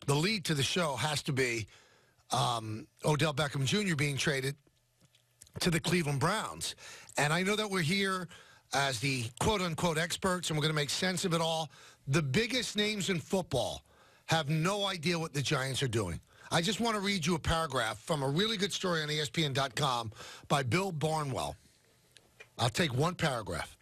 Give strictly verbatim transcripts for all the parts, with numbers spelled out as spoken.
the lead to the show has to be um, Odell Beckham Junior being traded to the Cleveland Browns. And I know that we're here as the quote-unquote experts, and we're going to make sense of it all. The biggest names in football have no idea what the Giants are doing. I just want to read you a paragraph from a really good story on E S P N dot com by Bill Barnwell. I'll take one paragraph.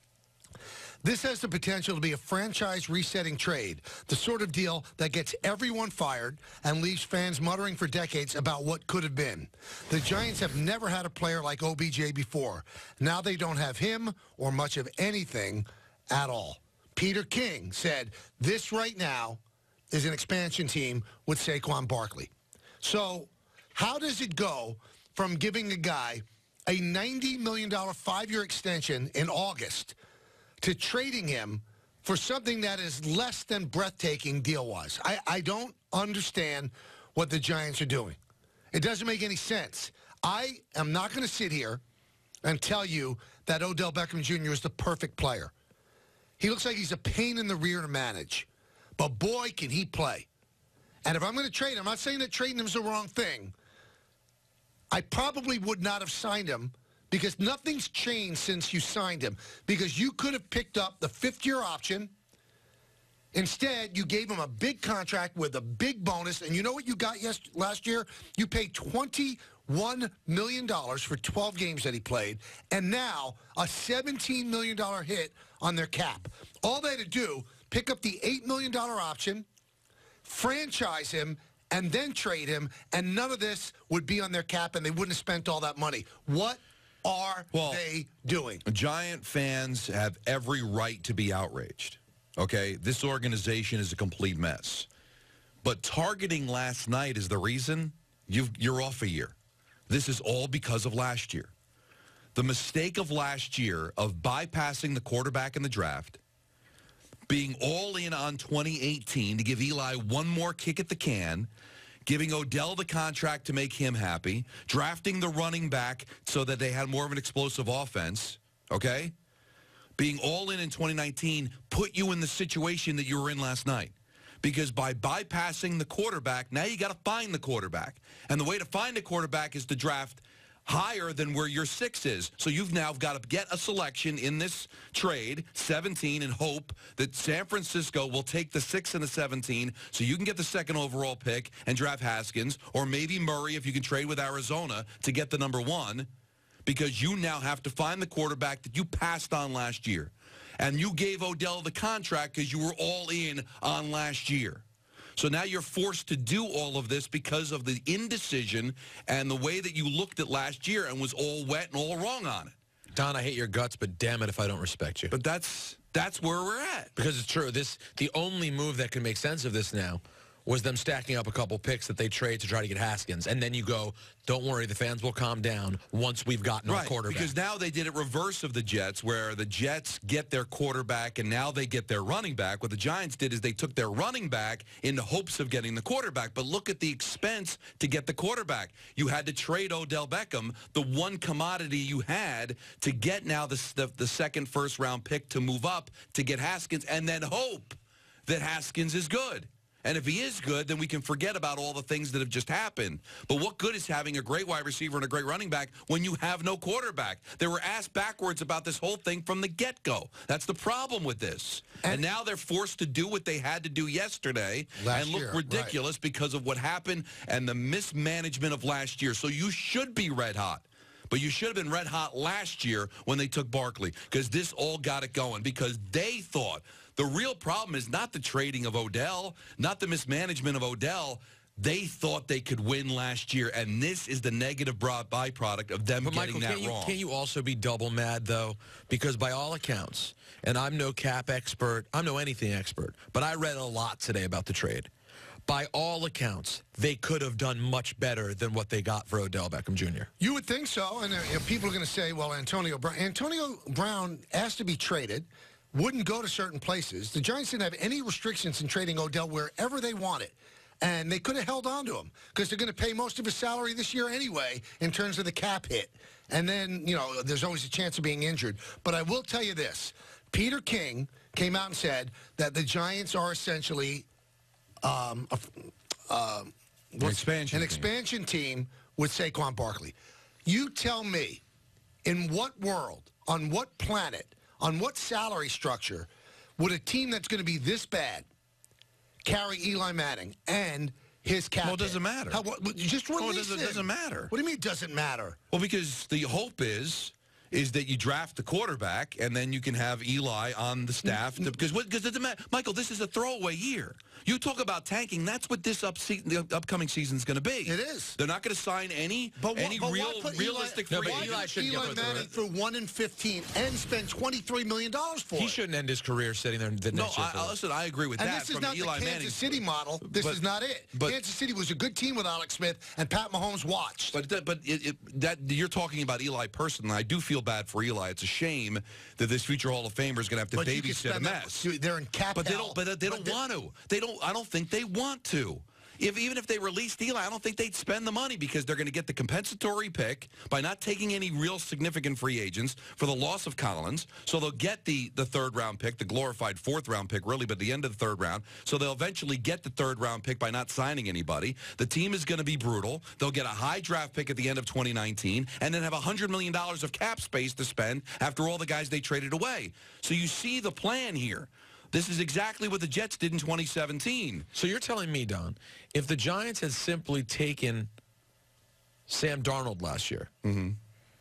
This has the potential to be a franchise resetting trade, the sort of deal that gets everyone fired and leaves fans muttering for decades about what could have been. The Giants have never had a player like O B J before. Now they don't have him or much of anything at all. Peter King said, this right now is an expansion team with Saquon Barkley. So how does it go from giving a guy a ninety million dollars five-year extension in August to trading him for something that is less than breathtaking deal-wise? I, I don't understand what the Giants are doing. It doesn't make any sense. I am not going to sit here and tell you that Odell Beckham Junior is the perfect player. He looks like he's a pain in the rear to manage. But boy, can he play. And if I'm going to trade him, I'm not saying that trading him is the wrong thing. I probably would not have signed him because nothing's changed since you signed him. Because you could have picked up the fifth-year option. Instead, you gave him a big contract with a big bonus. And you know what you got yes, last year? You paid twenty-one million dollars for twelve games that he played. And now a seventeen million dollars hit on their cap. All they had to do, pick up the eight million dollars option, franchise him, and then trade him, and none of this would be on their cap, and they wouldn't have spent all that money. What are well, they doing? Giant fans have every right to be outraged, okay? This organization is a complete mess. But targeting last night is the reason you've, you're off a year. This is all because of last year. The mistake of last year of bypassing the quarterback in the draft, being all in on twenty eighteen to give Eli one more kick at the can, giving Odell the contract to make him happy, drafting the running back so that they had more of an explosive offense, okay? Being all in in twenty nineteen put you in the situation that you were in last night. Because by bypassing the quarterback, now you got to find the quarterback. And the way to find a quarterback is to draft higher than where your six is. So you've now got to get a selection in this trade, seventeen, and hope that San Francisco will take the six and the seventeen so you can get the second overall pick and draft Haskins, or maybe Murray if you can trade with Arizona to get the number one, because you now have to find the quarterback that you passed on last year. And you gave Odell the contract because you were all in on last year. So now you're forced to do all of this because of the indecision and the way that you looked at last year and was all wet and all wrong on it. Don, I hate your guts, but damn it if I don't respect you. But that's that's where we're at. Because it's true. This the only move that can make sense of this now was them stacking up a couple picks that they trade to try to get Haskins. And then you go, don't worry, the fans will calm down once we've gotten right, our quarterback. Because now they did it reverse of the Jets, where the Jets get their quarterback and now they get their running back. What the Giants did is they took their running back in the hopes of getting the quarterback. But look at the expense to get the quarterback. You had to trade Odell Beckham, the one commodity you had, to get now the, the, the second first-round pick to move up to get Haskins, and then hope that Haskins is good. And if he is good, then we can forget about all the things that have just happened. But what good is having a great wide receiver and a great running back when you have no quarterback? They were asked backwards about this whole thing from the get-go. That's the problem with this. And, and now they're forced to do what they had to do yesterday and look year, ridiculous right. because of what happened and the mismanagement of last year. So you should be red hot. But you should have been red hot last year when they took Barkley, because this all got it going, because they thought the real problem is not the trading of Odell, not the mismanagement of Odell. They thought they could win last year, and this is the negative byproduct of them but getting Michael, that can't you, wrong. Can't you also be double mad, though? Because by all accounts, and I'm no cap expert, I'm no anything expert, but I read a lot today about the trade. By all accounts, they could have done much better than what they got for Odell Beckham Junior You would think so, and uh, you know, people are going to say, well, Antonio Brown. Antonio Brown asked to be traded, wouldn't go to certain places. The Giants didn't have any restrictions in trading Odell wherever they wanted, and they could have held on to him because they're going to pay most of his salary this year anyway in terms of the cap hit. And then, you know, there's always a chance of being injured. But I will tell you this. Peter King came out and said that the Giants are essentially um, a, uh, An expansion an team. expansion team with Saquon Barkley. You tell me, in what world, on what planet, on what salary structure would a team that's going to be this bad carry Eli Manning and his cap? Well, it doesn't matter. How, what, just release Oh, it doesn't, him. it doesn't matter. What do you mean it doesn't matter? Well, because the hope is is that you draft the quarterback and then you can have Eli on the staff. To, because what, because it doesn't matter. Michael, this is a throwaway year. You talk about tanking. That's what this up se the upcoming season is going to be. It is. They're not going to sign any But what, any but real why put realistic Eli, free why agents. Eli put shouldn't Eli get the Manning through through one and fifteen and spend twenty-three million dollars for He it. shouldn't end his career sitting there the No, next year. I, I, listen, I agree with And that. this is from not Eli the Kansas Manning. City model. This but, is not it. but- Kansas City was a good team with Alex Smith, and Pat Mahomes watched. But that, but it, it, that you're talking about Eli personally. I do feel bad for Eli. It's a shame that this future Hall of Famer is going to have to But you can babysit a spend that- mess. They're in cap But they hell. don't. But they don't they- want to. They don't. I don't think they want to. If even if they released Eli, I don't think they'd spend the money because they're going to get the compensatory pick by not taking any real significant free agents for the loss of Collins. So they'll get the the third round pick, the glorified fourth round pick, really, but at the end of the third round. So they'll eventually get the third round pick by not signing anybody. The team is going to be brutal. They'll get a high draft pick at the end of twenty nineteen, and then have one hundred million dollars of cap space to spend after all the guys they traded away. So you see the plan here. This is exactly what the Jets did in twenty seventeen. So you're telling me, Don, if the Giants had simply taken Sam Darnold last year Mm-hmm.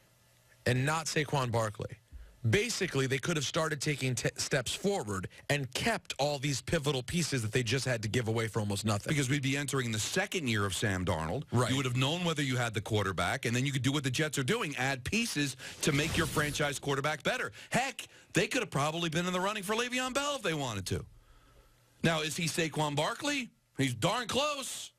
and not Saquon Barkley, basically they could have started taking t steps forward and kept all these pivotal pieces that they just had to give away for almost nothing. Because we'd be entering the second year of Sam Darnold. Right. You would have known whether you had the quarterback, and then you could do what the Jets are doing, add pieces to make your franchise quarterback better. Heck, they could have probably been in the running for Le'Veon Bell if they wanted to. Now, is he Saquon Barkley? He's darn close.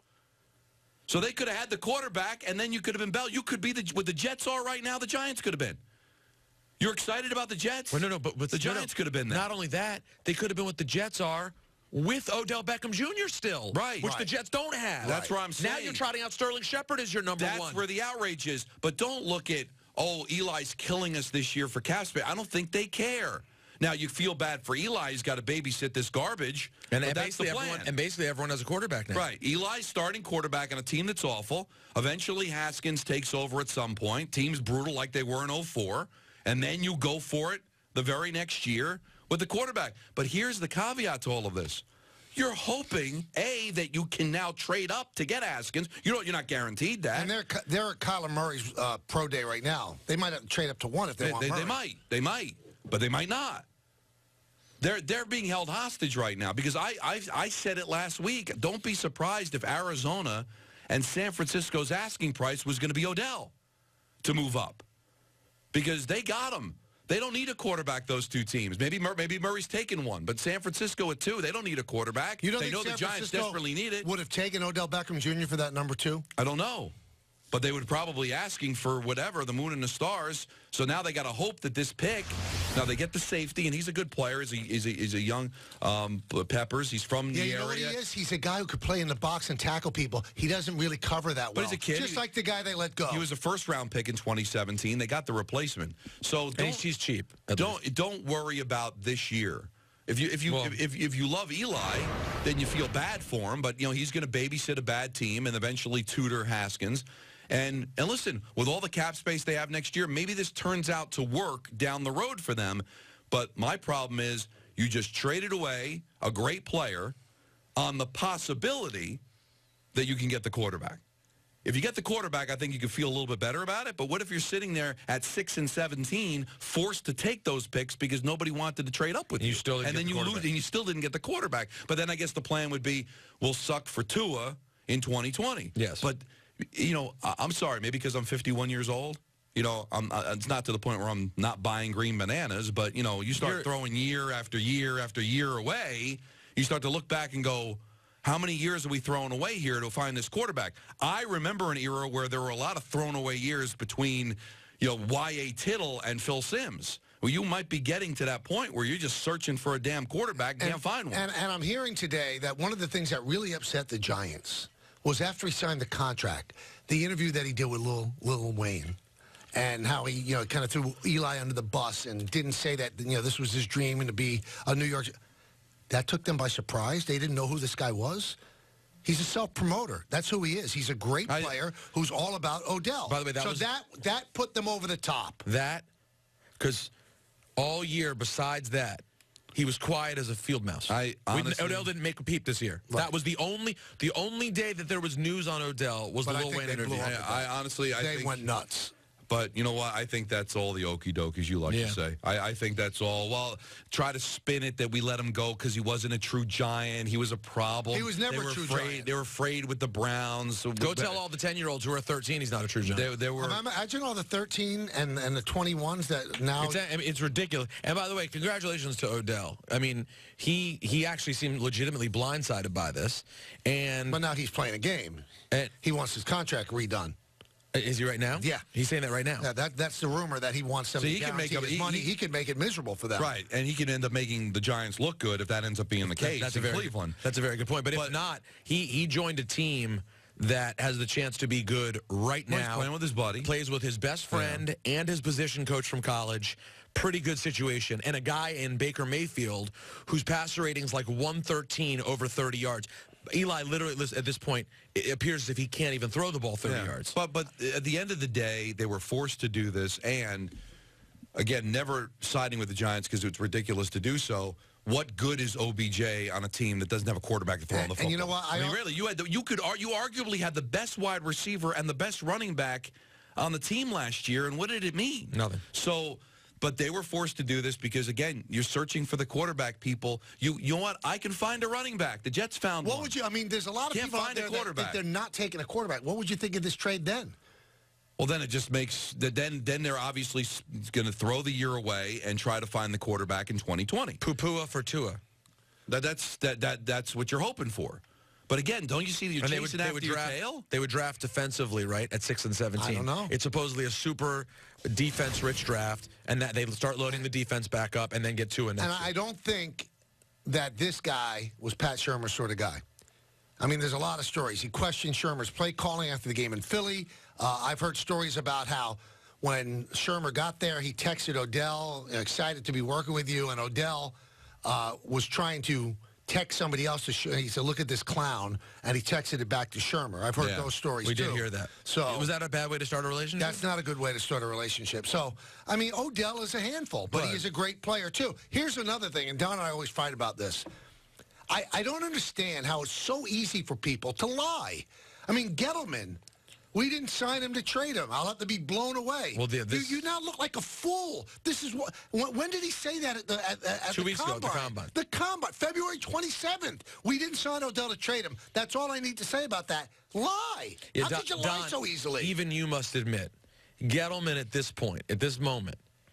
So they could have had the quarterback, and then you could have been Bell. You could be the, what the Jets are right now, the Giants could have been. You're excited about the Jets? Well, no, no, but with, the no, no. Giants could have been there. Not only that, they could have been what the Jets are with Odell Beckham Junior still. Right. Which Right. the Jets don't have. That's where I'm saying. Now you're trotting out Sterling Shepard as your number That's one. where the outrage is. But don't look at, oh, Eli's killing us this year for cap space. I don't think they care. Now, you feel bad for Eli. He's got to babysit this garbage. and, but and, that's the basically plan. everyone, and basically everyone has a quarterback now. Right. Eli's starting quarterback on a team that's awful. Eventually, Haskins takes over at some point. Team's brutal like they were in oh four. And then you go for it the very next year with the quarterback. But here's the caveat to all of this. You're hoping, A, that you can now trade up to get Haskins. You know, you're not guaranteed that. And they're they're at Kyler Murray's uh, pro day right now. They might have to trade up to one if they, They, want they, Murray. they might. They might. But they might not. They're, they're being held hostage right now because I, I, I said it last week. Don't be surprised if Arizona and San Francisco's asking price was going to be Odell to move up because they got him. They don't need a quarterback, those two teams. Maybe Mur maybe Murray's taken one, but San Francisco at two, they don't need a quarterback. You don't they think know San the Giants Francisco desperately need it. would have taken Odell Beckham Junior for that number two? I don't know. But they would probably asking for whatever, the moon and the stars. So now they got to hope that this pick, now they get the safety, and he's a good player. He's a, he's a, he's a young um, Peppers. He's from Yeah, the you know what he area. is? He's a guy who could play in the box and tackle people. He doesn't really cover that well. But he's a kid. Just like the guy they let go. He was a first-round pick in twenty seventeen. They got the replacement. So And don't, he's, he's cheap. at don't, least. don't worry about this year. If you if you Well- if, if if you love Eli, then you feel bad for him. But you know he's going to babysit a bad team and eventually tutor Haskins. And and listen, with all the cap space they have next year, maybe this turns out to work down the road for them. But my problem is you just traded away a great player on the possibility that you can get the quarterback. If you get the quarterback, I think you can feel a little bit better about it. But what if you're sitting there at six and seventeen, forced to take those picks because nobody wanted to trade up with And you? you still didn't and get then the you lose, quarterback. and you still didn't get the quarterback. But then I guess the plan would be we'll suck for Tua in twenty twenty. Yes. But you know, I- I'm sorry, maybe because I'm fifty-one years old. You know, I'm, uh, it's not to the point where I'm not buying green bananas, but, you know, you start You're- throwing year after year after year away, you start to look back and go, how many years are we throwing away here to find this quarterback? I remember an era where there were a lot of thrown away years between, you know, Y A Tittle and Phil Simms. Well, you might be getting to that point where you're just searching for a damn quarterback and can't find one. And, and I'm hearing today that one of the things that really upset the Giants was after he signed the contract, the interview that he did with Lil, Lil Wayne, and how he, you know, kind of threw Eli under the bus and didn't say that, you know, this was his dream and to be a New York. That took them by surprise. They didn't know who this guy was. He's a self-promoter. That's who he is. He's a great I, player who's all about Odell. By the way, that so was, that that put them over the top. That, because all year besides that, he was quiet as a field mouse. I honestly, Odell didn't make a peep this year. Right. That was the only the only day that there was news on Odell was but the Lil Wayne interview. I, I honestly, I they think, went nuts. But you know what? I think that's all the okie doke, as you like yeah. to say. I, I think that's all. Well, try to spin it that we let him go because he wasn't a true giant. He was a problem. He was never they were a true afraid, giant. They were afraid with the Browns. Go tell all the ten-year-olds who are thirteen he's not a true giant. There, there were. Imagine all the thirteen and, and the twenty-ones that now... It's, I mean, it's ridiculous. And by the way, congratulations to Odell. I mean, he he actually seemed legitimately blindsided by this. And But now he's playing a game. And, he wants his contract redone. Is he right now? Yeah. He's saying that right now. Yeah, that, that's the rumor that he wants them So to he can make guarantee up- his he- money. he- He could make it miserable for them. Right, and he can end up making the Giants look good if that ends up being the case That's a in very, Cleveland. That's a very good point. But, But- if not, he, he joined a team that has the chance to be good right Well, now. he's playing with his buddy. Plays with his best friend yeah. and his position coach from college. Pretty good situation. And a guy in Baker Mayfield whose passer rating's like one thirteen over thirty yards. Eli literally, at this point, it appears as if he can't even throw the ball thirty yeah. yards. But, but at the end of the day, they were forced to do this. And, again, never siding with the Giants because it's ridiculous to do so. What good is O B J on a team that doesn't have a quarterback to throw and, on the football? And you know what? I, I mean, really, you had the, you could you arguably had the best wide receiver and the best running back on the team last year, and what did it mean? Nothing. So, but they were forced to do this because, again, you're searching for the quarterback. People, you you know what? I can find a running back. The Jets found what one. would you? I mean, there's a lot of Can't people out find a there that, quarterback. that they're not taking a quarterback. What would you think of this trade then? Well, then it just makes the then then they're obviously going to throw the year away and try to find the quarterback in twenty twenty. Pupua for Tua. That that's that that that's what you're hoping for. But again, don't you see that you're And chasing they would, they after would your draft, tail? They would draft defensively, right, at six and seventeen. I don't know. It's supposedly a super defense-rich draft, and that they start loading the defense back up and then get two in next And year. I don't think that this guy was Pat Shermer's sort of guy. I mean, there's a lot of stories. He questioned Shermer's play calling after the game in Philly. Uh, I've heard stories about how when Shermer got there, he texted Odell, excited to be working with you, and Odell uh, was trying to text somebody else. To sh- he said, look at this clown, and he texted it back to Shermer. I've heard Yeah, those stories, we too. did hear that. So was that a bad way to start a relationship? That's not a good way to start a relationship. So, I mean, Odell is a handful, but he is a great player, too. Here's another thing, and Don and I always fight about this. I, I don't understand how it's so easy for people to lie. I mean, Gettleman, we didn't sign him to trade him. I'll have to be blown away. Well, the, this, you, you now look like a fool. This is what. When, when did he say that at the at, at two the weeks combine? ago at the combine? The combine, February twenty-seventh. We didn't sign Odell to trade him. That's all I need to say about that. Lie. Yeah, How Don, could you lie Don, so easily? Even you must admit, Gettleman at this point, at this moment,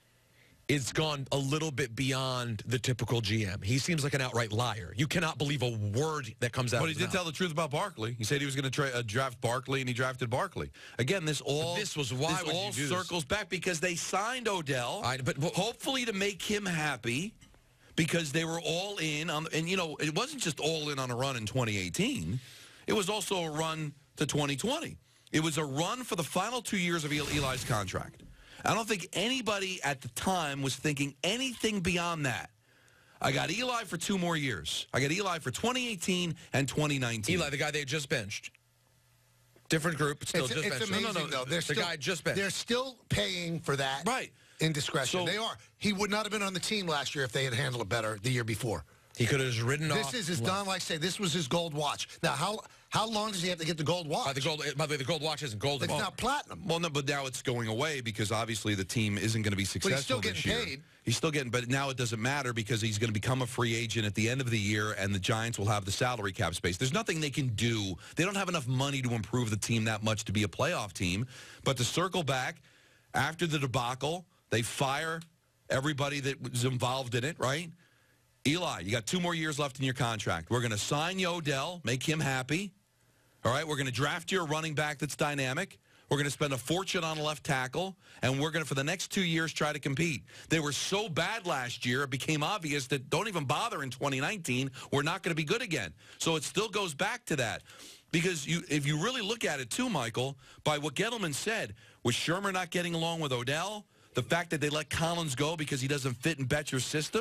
it's gone a little bit beyond the typical G M. He seems like an outright liar. You cannot believe a word that comes out But of he his did mouth. tell the truth about Barkley. He said he was going to tra- uh, draft Barkley, and he drafted Barkley. Again, this all But this was why this would you all do this? circles back because they signed Odell, I- but- but- hopefully to make him happy, because they were all in on. And you know, it wasn't just all in on a run in twenty eighteen. It was also a run to twenty twenty. It was a run for the final two years of Eli- Eli's contract. I don't think anybody at the time was thinking anything beyond that. I got Eli for two more years. I got Eli for twenty eighteen and twenty nineteen. Eli, the guy they just benched. Different group, but still it's, just it's benched. amazing, no, no, no. though. They're the still, guy just benched. They're still paying for that Right. indiscretion. So- they are. He would not have been on the team last year if they had handled it better the year before. He could have just ridden This off. is, as Don likes to say, this was his gold watch. Now, how how long does he have to get the gold watch? By the, gold, by the way, the gold watch isn't gold it's anymore. not platinum. Well, no, but now it's going away because obviously the team isn't going to be successful still this getting year. paid. He's still getting, but now it doesn't matter because he's going to become a free agent at the end of the year, and the Giants will have the salary cap space. There's nothing they can do. They don't have enough money to improve the team that much to be a playoff team. But to circle back, after the debacle, they fire everybody that was involved in it, right? Eli, you got two more years left in your contract. We're going to sign you Odell, make him happy. All right, we're going to draft you a running back that's dynamic. We're going to spend a fortune on a left tackle, and we're going to, for the next two years, try to compete. They were so bad last year, it became obvious that don't even bother in twenty nineteen. We're not going to be good again. So it still goes back to that. Because you, if you really look at it, too, Michael, by what Gettleman said, was Shermer not getting along with Odell, the fact that they let Collins go because he doesn't fit in Betcher's system,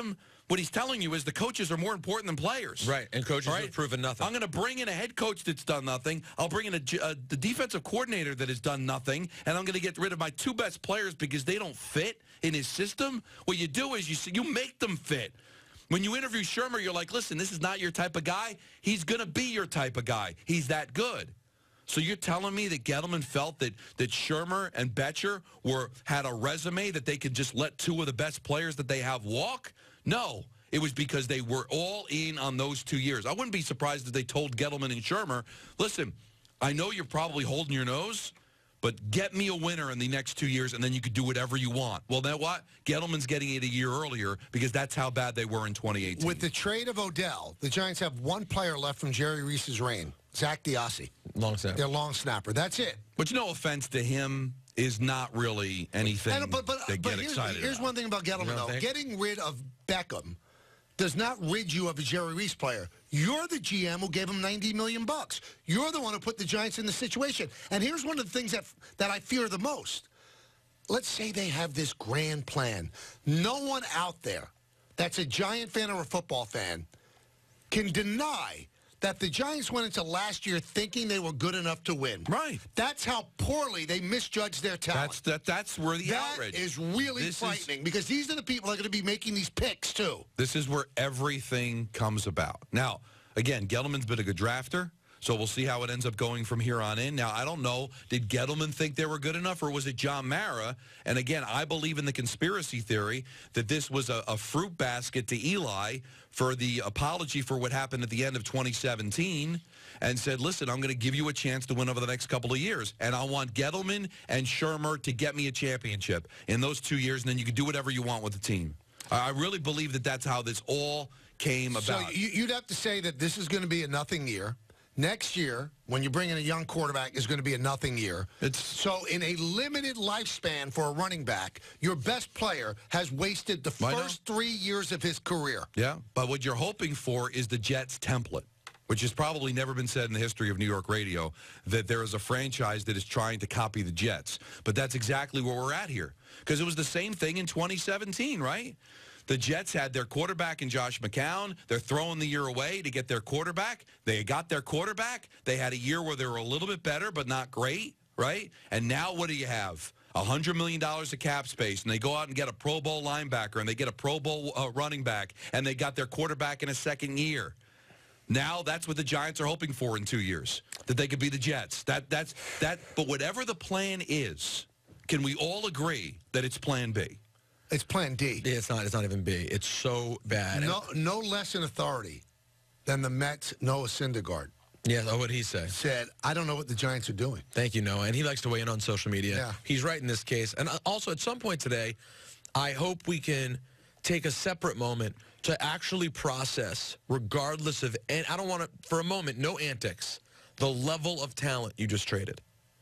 what he's telling you is the coaches are more important than players. Right, and coaches right? have proven nothing. I'm going to bring in a head coach that's done nothing. I'll bring in a, a, the defensive coordinator that has done nothing, and I'm going to get rid of my two best players because they don't fit in his system. What you do is you you make them fit. When you interview Shermer, you're like, listen, this is not your type of guy. He's going to be your type of guy. He's that good. So you're telling me that Gettleman felt that that Shermer and Betcher were had a resume that they could just let two of the best players that they have walk? No. It was because they were all in on those two years. I wouldn't be surprised if they told Gettleman and Shermer, listen, I know you're probably holding your nose, but get me a winner in the next two years, and then you could do whatever you want. Well, then what? Gettleman's getting it a year earlier because that's how bad they were in twenty eighteen. With the trade of Odell, the Giants have one player left from Jerry Reese's reign, Zach Diassi. Long snapper. Their long snapper. That's it. Which, no offense to him, is not really anything and, but, but, to but get here's, excited Here's about. one thing about Gettleman, though. think? Getting rid of Beckham does not rid you of a Jerry Reese player. You're the G M who gave him ninety million bucks. You're the one who put the Giants in the situation. And here's one of the things that that I fear the most. Let's say they have this grand plan. No one out there that's a Giant fan or a football fan can deny that the Giants went into last year thinking they were good enough to win. Right. That's how poorly they misjudged their talent. That's that. That's where the That outrage is really This frightening is, because these are the people that are going to be making these picks, too. This is where everything comes about. Now, again, Gettleman's been a good drafter, so we'll see how it ends up going from here on in. Now, I don't know, did Gettleman think they were good enough, or was it John Mara? And again, I believe in the conspiracy theory that this was a, a fruit basket to Eli for the apology for what happened at the end of twenty seventeen, and said, listen, I'm going to give you a chance to win over the next couple of years, and I want Gettleman and Shermer to get me a championship in those two years, and then you can do whatever you want with the team. I really believe that that's how this all came about. So you- you'd have to say that this is going to be a nothing year. Next year, when you bring in a young quarterback, is going to be a nothing year. It's so in a limited lifespan for a running back, your best player has wasted the I know. first three years of his career. Yeah, but what you're hoping for is the Jets template, which has probably never been said in the history of New York radio, that there is a franchise that is trying to copy the Jets. But that's exactly where we're at here, because it was the same thing in twenty seventeen, right? The Jets had their quarterback in Josh McCown. They're throwing the year away to get their quarterback. They got their quarterback. They had a year where they were a little bit better, but not great, right? And now what do you have? one hundred million dollars of cap space, and they go out and get a Pro Bowl linebacker, and they get a Pro Bowl uh, running back, and they got their quarterback in a second year. Now that's what the Giants are hoping for in two years, that they could be the Jets. That that's that. But whatever the plan is, can we all agree that it's Plan B? It's Plan D. Yeah, it's not. It's not even B. It's so bad. No, no less in authority than the Mets' Noah Syndergaard Yeah, oh, what'd he say? said, I don't know what the Giants are doing. Thank you, Noah. And he likes to weigh in on social media. Yeah. He's right in this case. And also, at some point today, I hope we can take a separate moment to actually process, regardless of, and I don't want to, for a moment, no antics, the level of talent you just traded.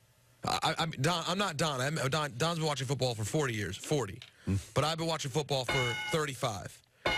I, I'm, Don, I'm not Don. I'm, Don. Don's been watching football for forty years, forty. Mm. But I've been watching football for thirty-five.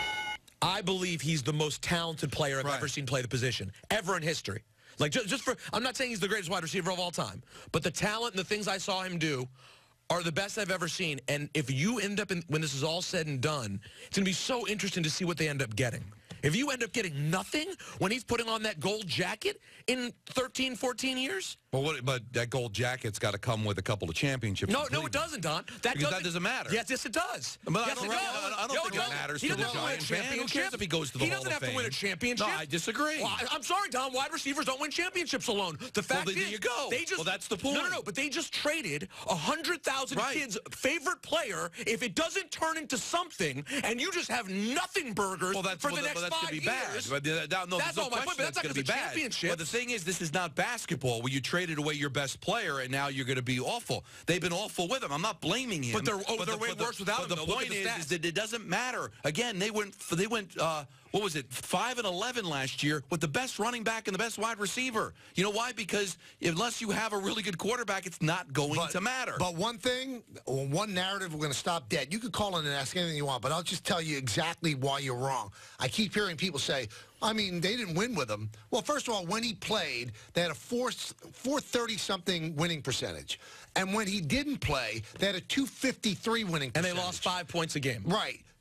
I believe he's the most talented player I've Right. ever seen play the position, ever in history. Like, just, just for, I'm not saying he's the greatest wide receiver of all time, but the talent and the things I saw him do are the best I've ever seen. And if you end up, in, when this is all said and done, it's going to be so interesting to see what they end up getting. If you end up getting nothing when he's putting on that gold jacket in thirteen, fourteen years? Well, what, but that gold jacket's got to come with a couple of championships. No, in no, it Cleveland. doesn't, Don. That Because doesn't, that doesn't matter. Yes, yes, it does. But I yes, don't, it really- does. I don't- I don't No, think it it doesn't. matters He to the doesn't win a Giant fan. Who championship. cares if he goes to the He Hall doesn't of have to win a Fame? championship. No, I disagree. Well, I, I'm sorry, Don. Wide receivers don't win championships alone. The fact then is, there you go. they just Well, that's the No, no, point. no. But they just traded a hundred thousand Right. kids' favorite player. If it doesn't turn into something, and you just have nothing burgers Well, that's, for well, the that- next well, that's five gonna be bad. years, But, uh, that- no, that's there's no all my point. question But that's not going going to be to bad. championship. But the thing is, this is not basketball where you traded away your best player and now you're going to be awful. They've been awful with him. I'm not blaming him. But they're- oh, they're the, way but the- worse without but him, the though. Look point at the is, stats. is that it doesn't matter. Again, they went. They went. Uh, what was it? Five and eleven last year with the best running back and the best wide receiver. You know why? Because unless you have a really good quarterback, it's not going But, to matter. But one thing, or one narrative we're going to stop dead. You could call in and ask anything you want, but I'll just tell you exactly why you're wrong. I keep hearing people say, I mean, they didn't win with him. Well, first of all, when he played, they had a four thirty-something winning percentage. And when he didn't play, they had a two fifty-three winning and they percentage. lost five points a game. Right.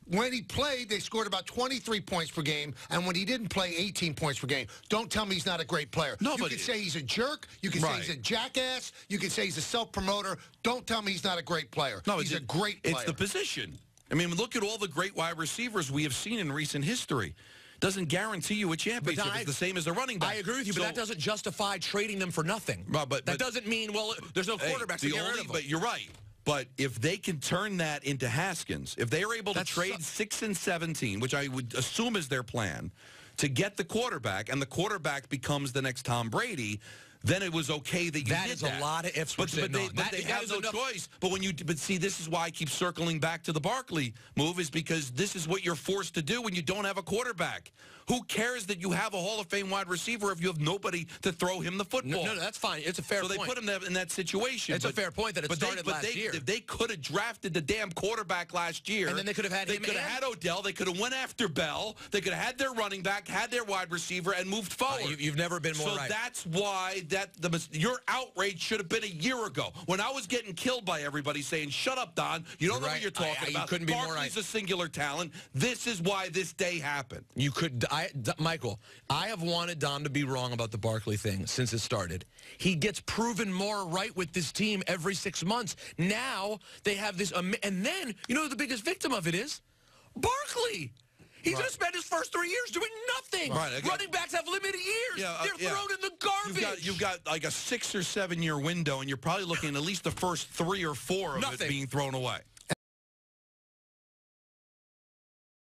when he played, they scored about twenty-three points per game, and when he didn't play, eighteen points per game. Don't tell me he's not a great player. No, you but can say he's a jerk. You can right. say he's a jackass. You can say he's a self-promoter. Don't tell me he's not a great player. No, he's it's, a great player. It's the position. I mean, look at all the great wide receivers we have seen in recent history. Doesn't guarantee you a championship. I, it's the same as the running back. I agree with you, so, but that doesn't justify trading them for nothing. But, but, that but, doesn't mean, well, there's no quarterbacks hey, to get only, rid of them. But you're right. But if they can turn that into Haskins, if they are able to That's trade so six and seventeen, which I would assume is their plan, to get the quarterback, and the quarterback becomes the next Tom Brady, then it was okay that you that did is that. a lot of ifs but, we're but they, on. but That, they that have is no enough. choice. But when you, but see, this is why I keep circling back to the Barkley move, is because this is what you're forced to do when you don't have a quarterback. Who cares that you have a Hall of Fame wide receiver if you have nobody to throw him the football? No, no, that's fine. It's a fair so point. they put him in that situation. It's but, a fair point that it but started they, but last they, year. If they could have drafted the damn quarterback last year, And then they could have had they him could have and- had Odell. They could have went after Bell. They could have had their running back, had their wide receiver, and moved forward. Uh, you, you've never been more so right. So that's why that the your outrage should have been a year ago when I was getting killed by everybody saying, "Shut up, Don. You don't You're know right. what you're talking I, I, about." You couldn't be Barkley's more right. a singular talent. This is why this day happened. You could, I, D- Michael, I have wanted Don to be wrong about the Barkley thing since it started. He gets proven more right with this team every six months. Now they have this, um, and then, you know who the biggest victim of it is? Barkley. He's Right. going to spend his first three years doing nothing. Right, again, Running backs have limited years. Yeah, uh, They're yeah. thrown in the garbage. You've got, you've got like a six or seven year window, and you're probably looking at at least the first three or four of Nothing. it being thrown away.